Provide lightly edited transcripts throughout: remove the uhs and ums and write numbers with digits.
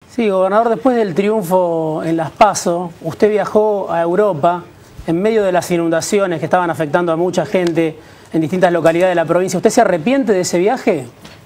Sí, gobernador, después del triunfo en Las PASO, usted viajó a Europa en medio de las inundaciones que estaban afectando a mucha gente en distintas localidades de la provincia. ¿Usted se arrepiente de ese viaje?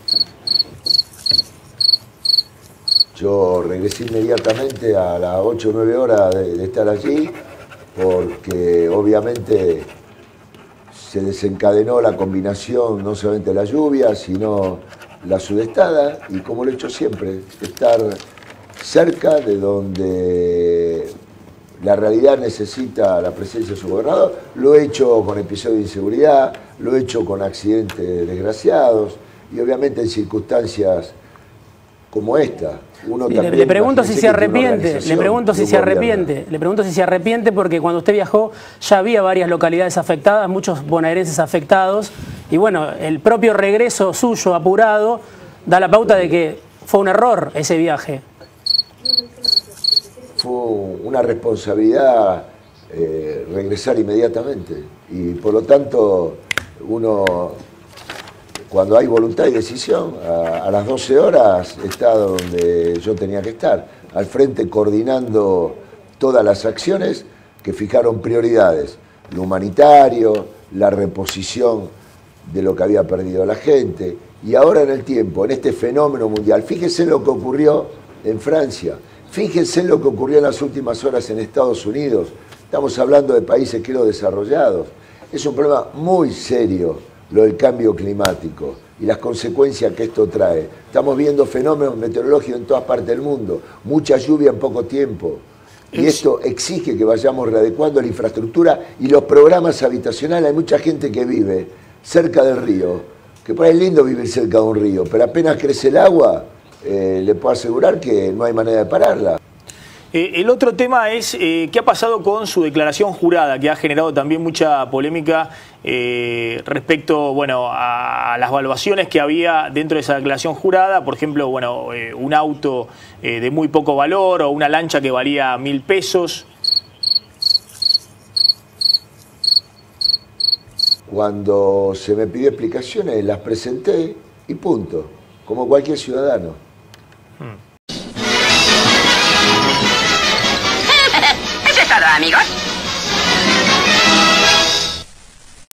Yo regresé inmediatamente a las 8 o 9 horas de estar allí, porque obviamente se desencadenó la combinación no solamente de la lluvia, sino la sudestada, y como lo he hecho siempre, estar cerca de donde la realidad necesita la presencia de su gobernador. Lo he hecho con episodios de inseguridad, lo he hecho con accidentes desgraciados y obviamente en circunstancias como esta. Le pregunto si se arrepiente, le pregunto si se arrepiente porque cuando usted viajó ya había varias localidades afectadas, muchos bonaerenses afectados, y bueno, el propio regreso suyo apurado da la pauta de que fue un error ese viaje. Fue una responsabilidad regresar inmediatamente, y por lo tanto uno, cuando hay voluntad y decisión, a las 12 horas está donde yo tenía que estar, al frente coordinando todas las acciones que fijaron prioridades: lo humanitario, la reposición de lo que había perdido la gente, y ahora en el tiempo, en este fenómeno mundial. Fíjense lo que ocurrió en Francia, fíjense lo que ocurrió en las últimas horas en Estados Unidos. Estamos hablando de países, creo, desarrollados. Es un problema muy serio lo del cambio climático y las consecuencias que esto trae. Estamos viendo fenómenos meteorológicos en todas partes del mundo, mucha lluvia en poco tiempo, y esto exige que vayamos readecuando la infraestructura y los programas habitacionales. Hay mucha gente que vive cerca del río, que por ahí es lindo vivir cerca de un río, pero apenas crece el agua, le puedo asegurar que no hay manera de pararla. El otro tema es qué ha pasado con su declaración jurada, que ha generado también mucha polémica respecto, bueno, a las evaluaciones que había dentro de esa declaración jurada. Por ejemplo, bueno, un auto de muy poco valor o una lancha que valía 1.000 pesos. Cuando se me pidió explicaciones, las presenté y punto, como cualquier ciudadano. Eso es todo, amigos.